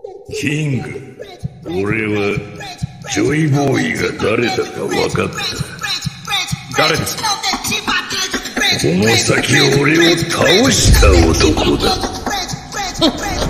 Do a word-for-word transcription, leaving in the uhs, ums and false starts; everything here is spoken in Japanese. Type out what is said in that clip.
キング、俺はジョイボーイが誰だか分かった。 誰ですか？ この先俺を倒した男だ。